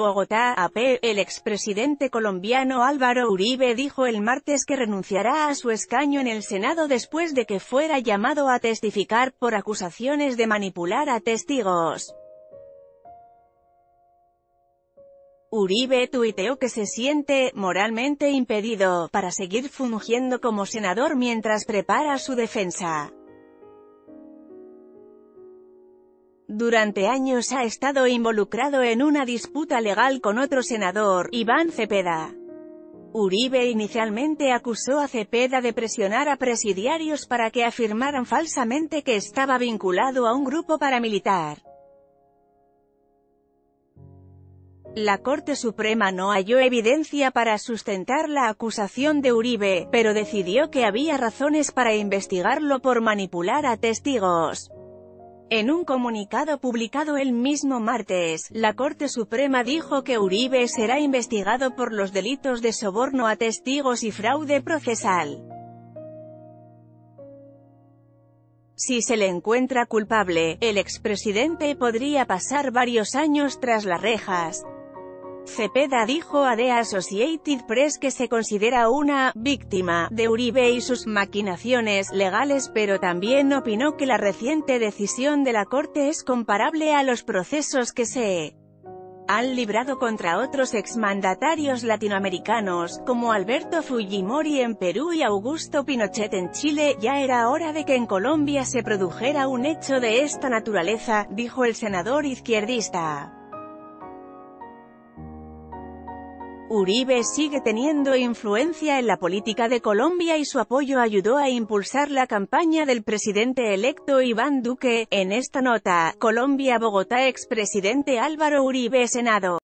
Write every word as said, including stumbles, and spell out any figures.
Bogotá, A P. El expresidente colombiano Álvaro Uribe dijo el martes que renunciará a su escaño en el Senado después de que fuera llamado a testificar por acusaciones de manipular a testigos. Uribe tuiteó que se siente moralmente impedido para seguir fungiendo como senador mientras prepara su defensa. Durante años ha estado involucrado en una disputa legal con otro senador, Iván Cepeda. Uribe inicialmente acusó a Cepeda de presionar a presidiarios para que afirmaran falsamente que estaba vinculado a un grupo paramilitar. La Corte Suprema no halló evidencia para sustentar la acusación de Uribe, pero decidió que había razones para investigarlo por manipular a testigos. En un comunicado publicado el mismo martes, la Corte Suprema dijo que Uribe será investigado por los delitos de soborno a testigos y fraude procesal. Si se le encuentra culpable, el expresidente podría pasar varios años tras las rejas. Cepeda dijo a The Associated Press que se considera una «víctima» de Uribe y sus maquinaciones legales, pero también opinó que la reciente decisión de la Corte es comparable a los procesos que se han librado contra otros exmandatarios latinoamericanos, como Alberto Fujimori en Perú y Augusto Pinochet en Chile. Ya era hora de que en Colombia se produjera un hecho de esta naturaleza, dijo el senador izquierdista. Uribe sigue teniendo influencia en la política de Colombia y su apoyo ayudó a impulsar la campaña del presidente electo Iván Duque. En esta nota, Colombia, Bogotá, expresidente Álvaro Uribe, Senado.